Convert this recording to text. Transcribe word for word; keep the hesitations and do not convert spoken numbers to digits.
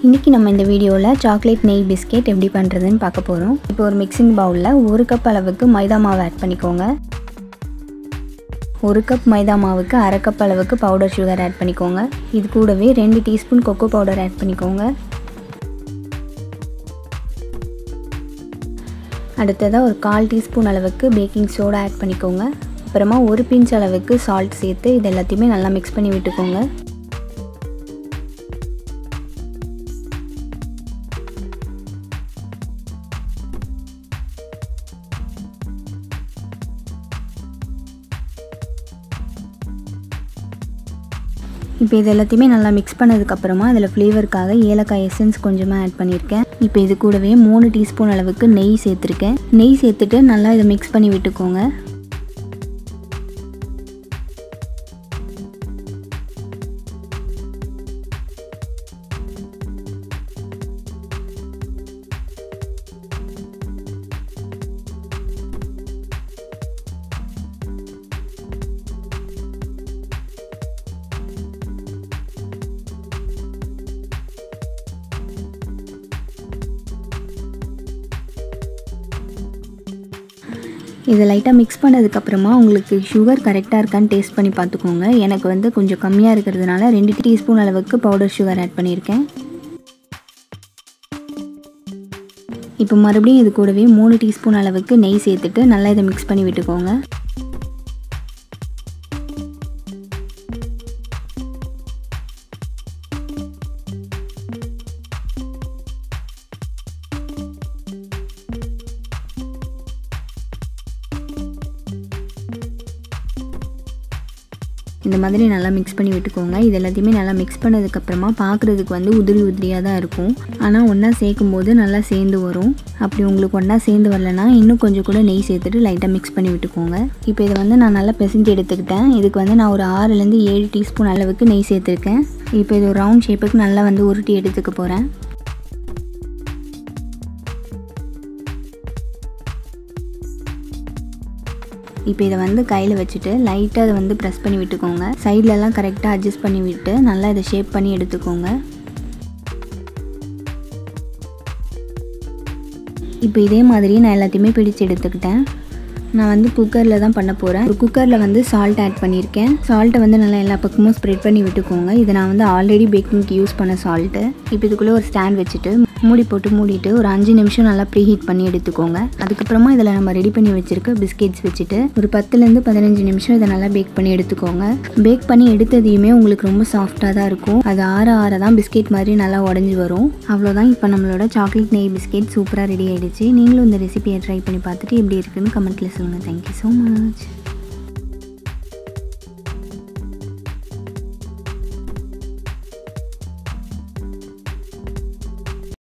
இன்றைக்கி நம்ம இந்த வீடியோவில் சாக்லேட் நெய் பிஸ்கெட் எப்படி பண்ணுறதுன்னு பார்க்க போகிறோம். இப்போ ஒரு மிக்சிங் பவுலில் ஒரு கப் அளவுக்கு மைதா மாவு ஆட் பண்ணிக்கோங்க. ஒரு கப் மைதா மாவுக்கு அரை கப் அளவுக்கு பவுடர் சுகர் ஆட் பண்ணிக்கோங்க. இது கூடவே ரெண்டு டீஸ்பூன் கொக்கோ பவுடர் ஆட் பண்ணிக்கோங்க. அடுத்ததாக ஒரு கால் டீஸ்பூன் அளவுக்கு பேக்கிங் சோடா ஆட் பண்ணிக்கோங்க. அப்புறமா ஒரு பிஞ்ச் அளவுக்கு சால்ட் சேர்த்து இது எல்லாத்தையுமே நல்லா மிக்ஸ் பண்ணி விட்டுக்கோங்க. இப்போ இது எல்லாத்தையுமே நல்லா மிக்ஸ் பண்ணதுக்கப்புறமா அதில் ஃப்ளேவருக்காக ஏலக்காய் எசன்ஸ் கொஞ்சமாக ஆட் பண்ணியிருக்கேன். இப்போ இது கூடவே மூணு டீஸ்பூன் அளவுக்கு நெய் சேர்த்துருக்கேன். நெய் சேர்த்துட்டு நல்லா இதை மிக்ஸ் பண்ணி விட்டுக்கோங்க. இதை லைட்டாக மிக்ஸ் பண்ணதுக்கப்புறமா உங்களுக்கு சுகர் கரெக்டாக இருக்கான்னு டேஸ்ட் பண்ணி பார்த்துக்கோங்க. எனக்கு வந்து கொஞ்சம் கம்மியாக இருக்கிறதுனால ரெண்டு டீஸ்பூன் அளவுக்கு பவுடர் சுகர் ஆட் பண்ணியிருக்கேன். இப்போ மறுபடியும் இது கூடவே மூணு டீஸ்பூன் அளவுக்கு நெய் சேர்த்துட்டு நல்லா இதை மிக்ஸ் பண்ணி விட்டுக்கோங்க. இந்த மாதிரி நல்லா மிக்ஸ் பண்ணி விட்டுக்கோங்க. இது எல்லாத்தையுமே நல்லா மிக்ஸ் பண்ணதுக்கப்புறமா பார்க்குறதுக்கு வந்து உதிரி உதிரியாக தான் இருக்கும். ஆனால் ஒன்றா சேர்க்கும் போது நல்லா சேர்ந்து வரும். அப்படி உங்களுக்கு ஒன்றா சேர்ந்து வரலன்னா இன்னும் கொஞ்சம் கூட நெய் சேர்த்துட்டு லைட்டாக மிக்ஸ் பண்ணி விட்டுக்கோங்க. இப்போ இதை வந்து நான் நல்லா பிசைஞ்சு எடுத்துக்கிட்டேன். இதுக்கு வந்து நான் ஒரு ஆறுலேருந்து ஏழு டீஸ்பூன் அளவுக்கு நெய் சேர்த்துருக்கேன். இப்போ இது ஒரு ரவுண்ட் ஷேப்புக்கு நல்லா வந்து உருட்டி எடுத்துக்க போகிறேன். இப்போ இதை வந்து கையில் வச்சுட்டு லைட்டாக அதை வந்து ப்ரெஸ் பண்ணி விட்டுக்கோங்க. சைட்லலாம் கரெக்டாக அட்ஜஸ்ட் பண்ணி விட்டு நல்லா இதை ஷேப் பண்ணி எடுத்துக்கோங்க. இப்போ இதே மாதிரி நான் எல்லாத்தையுமே பிடிச்சு எடுத்துக்கிட்டேன். நான் வந்து குக்கரில் தான் பண்ண போகிறேன். ஒரு குக்கரில் வந்து சால்ட் ஆட் பண்ணியிருக்கேன். சால்ட்டை வந்து நல்லா எல்லா பக்கமும் ஸ்ப்ரெட் பண்ணி விட்டுக்கோங்க. இது நான் வந்து ஆல்ரெடி பேக்கிங்க்கு யூஸ் பண்ண சால்ட்டு. இப்போ இதுக்குள்ளே ஒரு ஸ்டாண்ட் வச்சுட்டு மூடி போட்டு மூடிட்டு ஒரு அஞ்சு நிமிஷம் நல்லா ப்ரீ ஹீட் பண்ணி எடுத்துக்கோங்க. அதுக்கப்புறமா இதில் நம்ம ரெடி பண்ணி வச்சுருக்க பிஸ்கெட்ஸ் வச்சுட்டு ஒரு பத்துலேருந்து பதினஞ்சு நிமிஷம் இதை நல்லா பேக் பண்ணி எடுத்துக்கோங்க. பேக் பண்ணி எடுத்ததையுமே உங்களுக்கு ரொம்ப சாஃப்டாக தான் இருக்கும். அது ஆற ஆற தான் பிஸ்கெட் மாதிரி நல்லா உடஞ்சி வரும். அவ்வளோதான். இப்போ நம்மளோட சாக்லேட் நெய் பிஸ்கெட் சூப்பராக ரெடி ஆகிடுச்சு. நீங்களும் இந்த ரெசிபியை ட்ரை பண்ணி பார்த்துட்டு எப்படி இருக்குன்னு கமெண்ட்டில் சொல்லுங்கள். Thank you so much.